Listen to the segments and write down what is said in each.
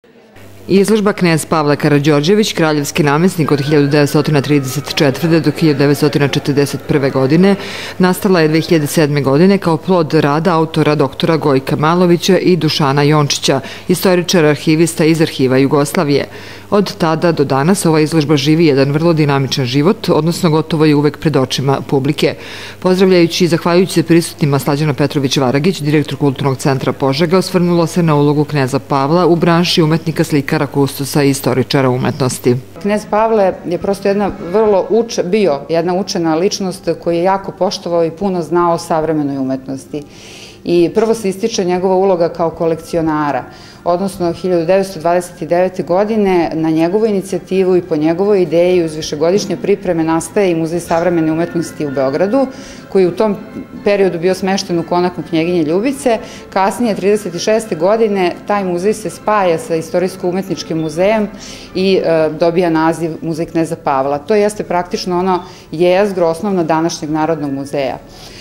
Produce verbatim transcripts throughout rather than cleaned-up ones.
Izložba Knez Pavle Karađorđević, kraljevski namesnik od hiljadu devetsto trideset četvrte. do hiljadu devetsto četrdeset prve. godine, nastala je dve hiljade sedme. godine kao plod rada autora doktora Gojka Malovića i Dušana Jončića, istoričara arhivista iz Arhiva Jugoslavije. Od tada do danas ova izložba živi jedan vrlo dinamičan život, odnosno gotovo je uvek pred očima publike. Pozdravljajući i zahvaljujući se prisutnima, Slađana Petrović-Varagić, direktor Kulturnog centra Požega, osvrnulo se na ulogu kneza Pavla u branši umetnika, slikara, kustosa i istoričara umetnosti. Knez Pavle je prosto jedna vrlo uče, bio jedna učena ličnost koji je jako poštovao i puno znao o savremenoj umetnosti. I prvo se ističe njegova uloga kao kolekcionara, odnosno hiljadu devetsto dvadeset devete. godine na njegovu inicijativu i po njegovoj ideji uz višegodišnje pripreme nastaje i Muzej savremene umetnosti u Beogradu, koji u tom periodu bio smešten u konaku Knjeginje Ljubice. Kasnije, trideset šeste. godine, taj muzej se spaja sa Istorijsko-umetničkim muzejem i e, dobija naziv Muzej kneza Pavla. To jeste praktično ono jezgro osnovno današnjeg Narodnog muzeja.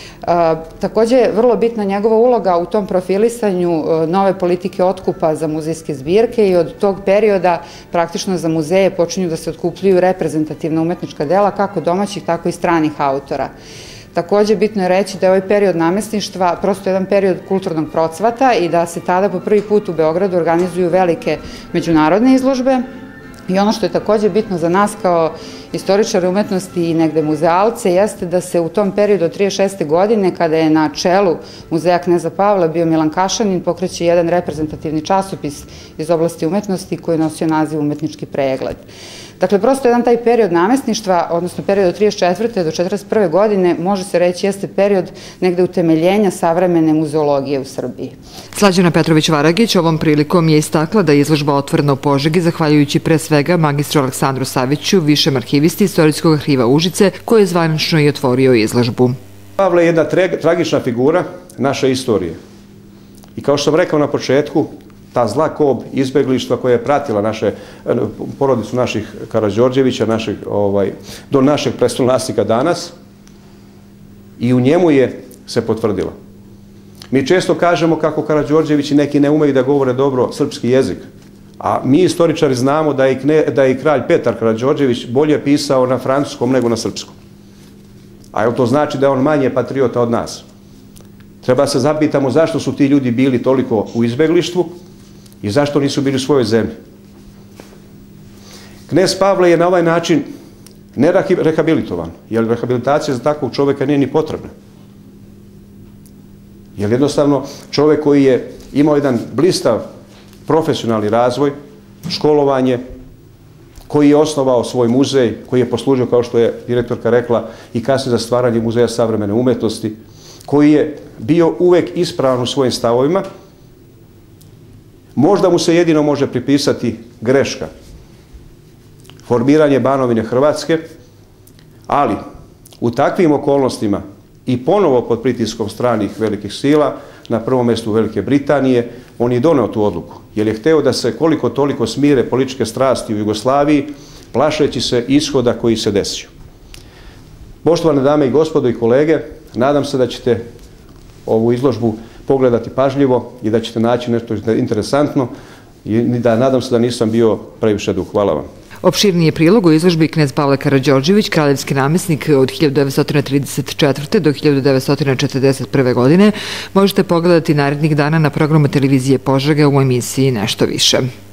E, takođe je vrlo bitna njegova uloga u tom profilisanju e, nove politike otkupa za muzejske zbirke i od tog perioda praktično za muzeje počinju da se otkupljuju reprezentativna umetnička dela kako domaćih, tako i stranih autora. Takođe, bitno je reći da je ovaj period namesništva prosto jedan period kulturnog procvata i da se tada po prvi put u Beogradu organizuju velike međunarodne izložbe. I ono što je takođe bitno za nas kao istoričare umetnosti i negde muzealce jeste da se u tom periodu od trideset šeste. godine, kada je na čelu Muzeja kneza Pavla bio Milan Kašanin, pokreće jedan reprezentativni časopis iz oblasti umetnosti koji je nosio naziv Umetnički pregled. Dakle, prosto jedan taj period namesništva, odnosno period od trideset četvrte. do četrdeset prve. godine, može se reći jeste period negde utemeljenja savremene muzeologije u Srbiji. Slađana Petrović-Varagić ovom prilikom je istakla da je izložba otvorena u Požegi zahvaljujući pre svega magistru Aleksandru Saviću, višem arhivisti Istorijskog arhiva Užice, koji je zvanično i otvorio izložbu. Pavle je jedna tragična figura naše istorije. I kao što sam rekao na početku, ta zla kob izbeglištva koja je pratila naše, porodicu naših Karađorđevića, naših, ovaj, do našeg prestolonaslednika danas, i u njemu je se potvrdila. Mi često kažemo kako Karađorđevići neki ne umeju da govore dobro srpski jezik, a mi istoričari znamo da je, kne, da je i kralj Petar Karađorđević bolje pisao na francuskom nego na srpskom. A jel to znači da je on manje patriota od nas? Treba se zapitamo zašto su ti ljudi bili toliko u izbeglištvu i zašto nisu bili u svojoj zemlji. Knez Pavle je na ovaj način ne rehabilitovan, jer rehabilitacija za takvog čoveka nije ni potrebna. Jer jednostavno čovek koji je imao jedan blistav profesionalni razvoj, školovanje, koji je osnovao svoj muzej, koji je poslužio, kao što je direktorka rekla, i kasnije za stvaranje Muzeja savremene umetnosti, koji je bio uvek ispravan u svojim stavovima, možda mu se jedino može pripisati greška, formiranje Banovine Hrvatske, ali u takvim okolnostima i ponovo pod pritiskom stranih velikih sila, na prvom mjestu Velike Britanije, on je doneo tu odluku, jer je hteo da se koliko toliko smire političke strasti u Jugoslaviji, plašeći se ishoda koji se desio. Poštovane dame i gospodo i kolege, nadam se da ćete ovu izložbu pogledati pažljivo i da ćete naći nešto interesantno i da nadam se da nisam bio previše dug. Hvala vam. Opširniji prilog u izložbi Knez Pavle Karađorđević, kraljevski namesnik od hiljadu devetsto trideset četvrte. do hiljadu devetsto četrdeset prve. godine, možete pogledati narednih dana na programu televizije Požega u emisiji Nešto više.